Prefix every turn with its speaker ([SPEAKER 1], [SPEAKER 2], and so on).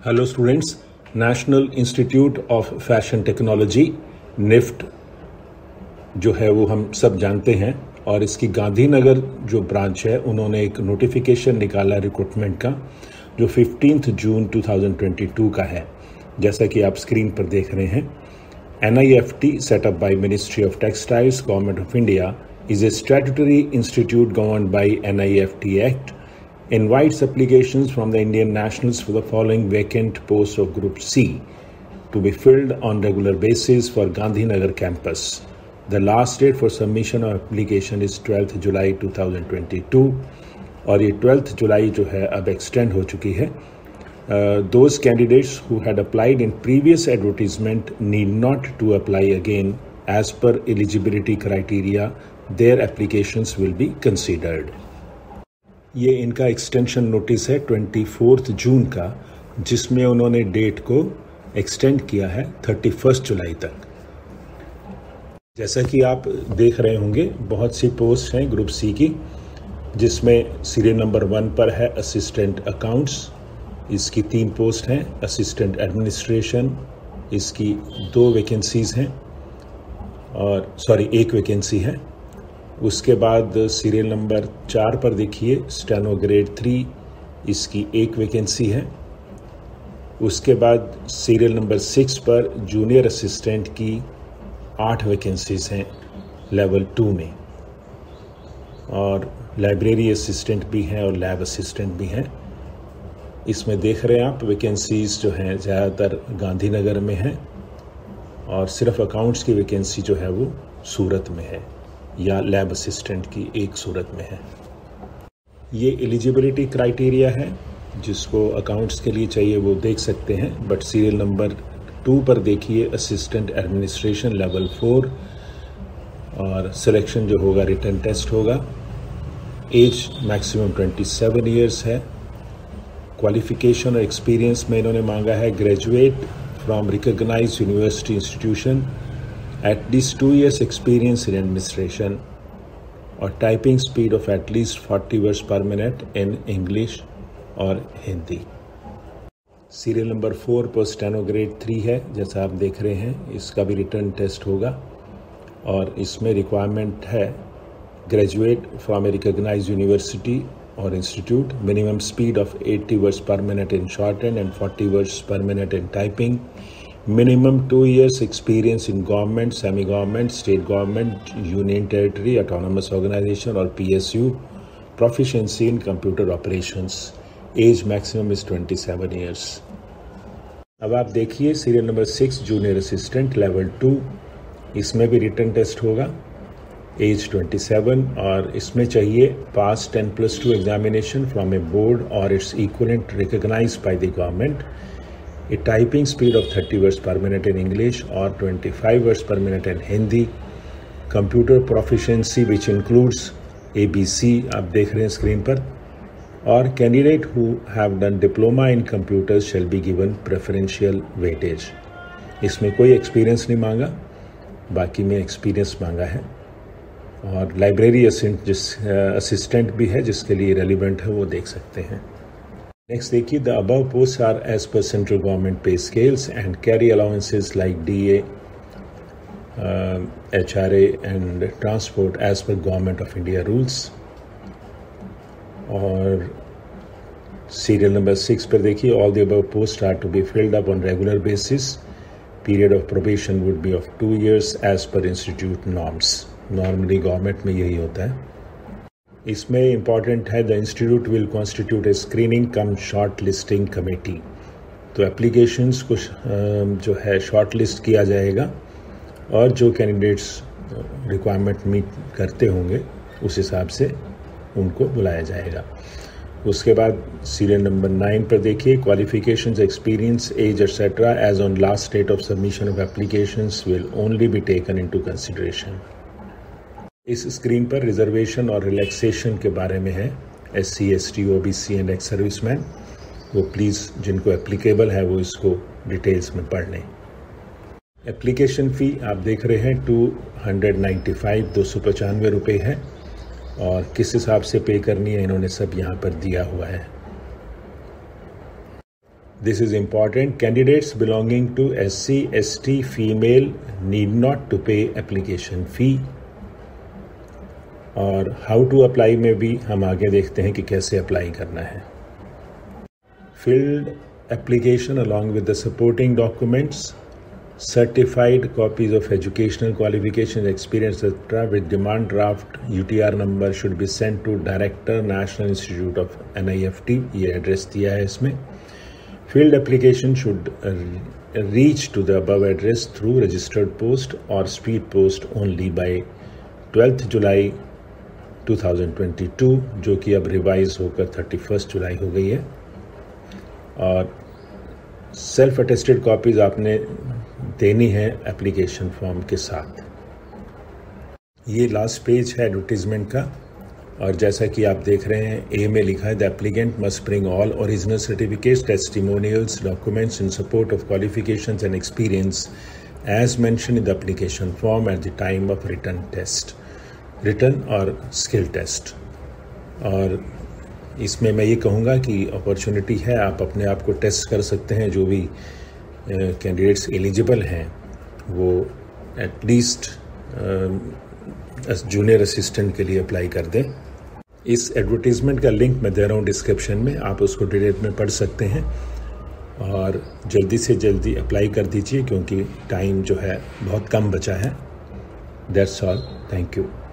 [SPEAKER 1] Hello students, national institute of fashion technology NIFT जो है वो हम सब जानते हैं और इसकी गांधीनगर जो ब्रांच है उन्होंने एक नोटिफिकेशन निकाला रिक्रूटमेंट का जो 15 जून 2022 का है। जैसा कि आप स्क्रीन पर देख रहे हैं, NIFT set up by Ministry of Textiles, Government of India is a statutory institute governed by NIFT Act, invites applications from the Indian nationals for the following vacant posts of Group C to be filled on regular basis for Gandhinagar campus. The last date for submission of application is 12th July 2022 और ये 12th जुलाई जो है अब extend हो चुकी है। Those candidates who had applied in previous advertisement need not to apply again as per eligibility criteria. Their applications will be considered. ये इनका एक्सटेंशन नोटिस है 24 जून का, जिसमें उन्होंने डेट को एक्सटेंड किया है 31 जुलाई तक। जैसा कि आप देख रहे होंगे, बहुत सी पोस्ट हैं ग्रुप सी की, जिसमें सीरियल नंबर 1 पर है असिस्टेंट अकाउंट्स। इसकी 3 पोस्ट हैं। असिस्टेंट एडमिनिस्ट्रेशन, इसकी 2 वैकेंसीज हैं और 1 वैकेंसी है। उसके बाद सीरियल नंबर 4 पर देखिए स्टेनो ग्रेड 3, इसकी 1 वैकेंसी है। उसके बाद सीरियल नंबर 6 पर जूनियर असिस्टेंट की 8 वैकेंसीज हैं लेवल 2 में, और लाइब्रेरी असिस्टेंट भी हैं और लैब असिस्टेंट भी हैं। इसमें देख रहे हैं आप वैकेंसीज जो हैं ज़्यादातर गांधीनगर में हैं और सिर्फ अकाउंट्स की वैकेंसी जो है वो सूरत में है, या लैब असिस्टेंट की एक सूरत में है। ये एलिजिबिलिटी क्राइटेरिया है, जिसको अकाउंट्स के लिए चाहिए वो देख सकते हैं। बट सीरियल नंबर 2 पर देखिए असिस्टेंट एडमिनिस्ट्रेशन लेवल 4, और सिलेक्शन जो होगा रिटन टेस्ट होगा। एज मैक्सिमम 27 ईयर्स है। क्वालिफिकेशन और एक्सपीरियंस में इन्होंने मांगा है graduate from recognised university institution, at least 2 years experience in administration, और typing speed of at least 40 words per minute in English और हिंदी। सीरियल नंबर 4 पर स्टेनो ग्रेड 3 है, जैसा आप देख रहे हैं। इसका भी रिटर्न टेस्ट होगा और इसमें रिक्वायरमेंट है graduate from a recognised university और institute, minimum speed of 80 words per minute in shorthand and 40 words per minute in typing, minimum 2 years experience in government, semi-government, state government, union territory, autonomous organization or PSU, proficiency in computer operations, age maximum is 27 years। अब आप देखिए serial number 6 junior assistant level 2, इसमें भी written test होगा। As 27, और इसमें चाहिए pass 10+2 examination from a board और its equivalent recognised by the government, a typing speed of 30 words per minute in English or 25 words per minute in Hindi, computer proficiency which includes ABC, आप देख रहे हैं screen पर, और candidate who have done diploma in computers shall be given preferential weightage। इसमें कोई experience नहीं मांगा, बाकी में एक्सपीरियंस मांगा है। और लाइब्रेरी असिस्टेंट भी है, जिसके लिए रेलिवेंट है वो देख सकते हैं। नेक्स्ट देखिए, the above post are as per central government pay scales and carry allowances like DA, HRA and transport as per government of India rules. और सीरियल नंबर 6 पर देखिए, all the above post are to be filled up on regular basis, period of probation would be of 2 years as per institute norms. Normally government में यही होता है। इसमें important है, the institute will constitute a screening cum shortlisting committee. तो applications को जो है शॉर्ट लिस्ट किया जाएगा और जो कैंडिडेट्स रिक्वायरमेंट मीट करते होंगे उस हिसाब से उनको बुलाया जाएगा। उसके बाद सीरियल नंबर 9 पर देखिए, qualifications, experience, age etcetera as on last date of submission of applications will only be taken into consideration. इस स्क्रीन पर रिजर्वेशन और रिलैक्सेशन के बारे में है, SC, ST, OBC and ex serviceman. वो प्लीज़ जिनको एप्लीकेबल है वो इसको डिटेल्स में पढ़ लें। एप्लीकेशन फ़ी आप देख रहे हैं 295 रुपये है, और किस हिसाब से पे करनी है इन्होंने सब यहाँ पर दिया हुआ है। This is important. Candidates belonging to SC, ST, female need not to pay application fee. और हाउ टू अप्लाई में भी हम आगे देखते हैं कि कैसे अप्लाई करना है. Filled application along with the supporting documents, certified copies of educational qualifications, experience, etc. with demand draft UTR number should be sent to Director, National Institute of NIFT. ये एड्रेस दिया है इसमें. Filled application should reach to the above address through registered post or speed post only by 12th July 2022, जो कि अब revise होकर 31st जुलाई हो गई है. और सेल्फ अटेस्टेड कॉपीज आपने देनी है एप्लीकेशन फॉर्म के साथ. ये लास्ट पेज है एडवर्टीजमेंट का. और जैसा कि आप देख रहे हैं, ए में लिखा है the applicant must bring all original certificates, testimonials, documents in support of qualifications and experience as mention in the application form at the time of written और स्किल टेस्ट. और इसमें मैं ये कहूँगा कि अपॉर्चुनिटी है, आप अपने आप को टेस्ट कर सकते हैं. जो भी कैंडिडेट्स एलिजिबल हैं वो एटलीस्ट जूनियर असिस्टेंट के लिए अप्लाई कर दें. इस एडवर्टीज़मेंट का लिंक मैं दे रहा हूँ डिस्क्रिप्शन में, आप उसको डिटेल में पढ़ सकते हैं. और जल्दी से जल्दी अप्लाई कर दीजिए क्योंकि टाइम जो है बहुत कम बचा है. That's all. Thank you.